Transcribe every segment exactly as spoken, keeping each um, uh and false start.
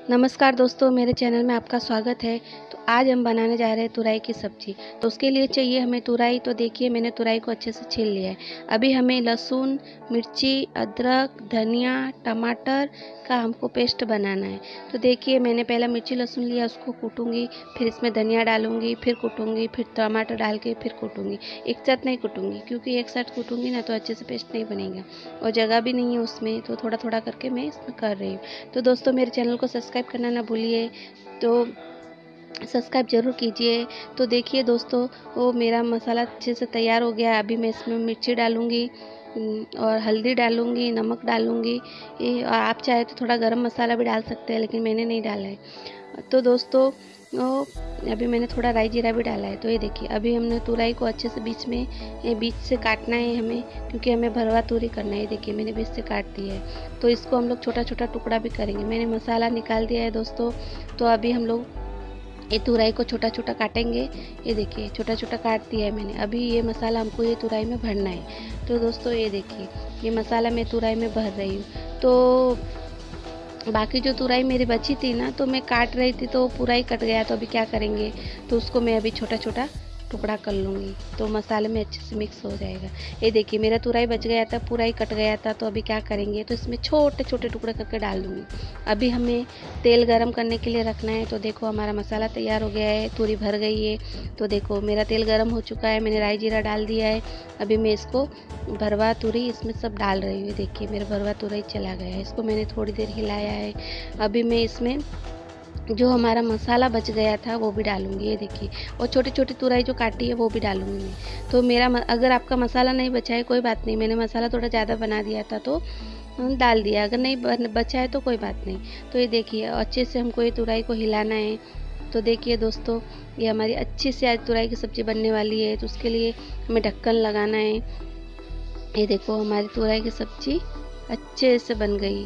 नमस्कार दोस्तों, मेरे चैनल में आपका स्वागत है। तो आज हम बनाने जा रहे हैं तुरई की सब्ज़ी। तो उसके लिए चाहिए हमें तुरई। तो देखिए मैंने तुरई को अच्छे से छील लिया है। अभी हमें लहसुन, मिर्ची, अदरक, धनिया, टमाटर का हमको पेस्ट बनाना है। तो देखिए मैंने पहला मिर्ची लहसुन लिया, उसको कूटूँगी, फिर इसमें धनिया डालूँगी, फिर कूटूँगी, फिर टमाटर डाल के फिर कूटूँगी। एक साथ नहीं कूटूँगी क्योंकि एक साथ कूटूँगी ना तो अच्छे से पेस्ट नहीं बनेगा और जगह भी नहीं है उसमें, तो थोड़ा थोड़ा करके मैं इसमें कर रही हूँ। तो दोस्तों मेरे चैनल को सब्सक्राइब करना ना भूलिए, तो सब्सक्राइब ज़रूर कीजिए। तो देखिए दोस्तों, वो मेरा मसाला अच्छे से तैयार हो गया है। अभी मैं इसमें मिर्ची डालूँगी और हल्दी डालूँगी, नमक डालूँगी, और आप चाहे तो थोड़ा गरम मसाला भी डाल सकते हैं, लेकिन मैंने नहीं डाला है। तो दोस्तों वो अभी मैंने थोड़ा राई जीरा भी डाला है। तो ये देखिए अभी हमने तुरई को अच्छे से बीच में ये बीच से काटना है हमें, क्योंकि हमें भरवा तुरई करना है। देखिए मैंने बीच से काट दिया है। तो इसको हम लोग छोटा छोटा टुकड़ा भी करेंगे। मैंने मसाला निकाल दिया है दोस्तों। तो अभी हम लोग ये तुरई को छोटा छोटा काटेंगे। ये देखिए छोटा छोटा काट दिया है मैंने। अभी ये मसाला हमको ये तुरई में भरना है। तो दोस्तों ये देखिए ये मसाला मैं तुरई में भर रही हूँ। तो बाकी जो तुरई मेरी बची थी ना, तो मैं काट रही थी तो पूरा ही कट गया। तो अभी क्या करेंगे, तो उसको मैं अभी छोटा छोटा टुकड़ा कर लूँगी, तो मसाले में अच्छे से मिक्स हो जाएगा। ये देखिए मेरा तुरई बच गया था, पूरा ही कट गया था। तो अभी क्या करेंगे, तो इसमें छोटे छोटे टुकड़े करके डाल दूँगी। अभी हमें तेल गरम करने के लिए रखना है। तो देखो हमारा मसाला तैयार हो गया है, तुरई भर गई है। तो देखो मेरा तेल गरम हो चुका है, मैंने राई जीरा डाल दिया है। अभी मैं इसको भरवा तुरई इसमें सब डाल रही हूँ। देखिए मेरा भरवा तुरई चला गया है, इसको मैंने थोड़ी देर हिलाया है। अभी मैं इसमें जो हमारा मसाला बच गया था वो भी डालूंगी। ये देखिए, और छोटी छोटी तुरई जो काटी है वो भी डालूंगी मैं। तो मेरा अगर आपका मसाला नहीं बचा है कोई बात नहीं, मैंने मसाला थोड़ा ज़्यादा बना दिया था तो डाल दिया। अगर नहीं बचा है तो कोई बात नहीं। तो ये देखिए अच्छे से हमको ये तुरई को हिलाना है। तो देखिए दोस्तों ये हमारी अच्छी से आज तुरई की सब्ज़ी बनने वाली है। तो उसके लिए हमें ढक्कन लगाना है। ये देखो हमारी तुरई की सब्ज़ी अच्छे से बन गई।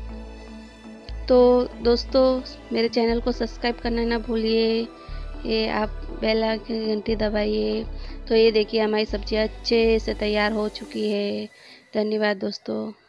तो दोस्तों मेरे चैनल को सब्सक्राइब करना ना भूलिए, ये आप बेल की घंटी दबाइए। तो ये देखिए हमारी सब्ज़ी अच्छे से तैयार हो चुकी है। धन्यवाद दोस्तों।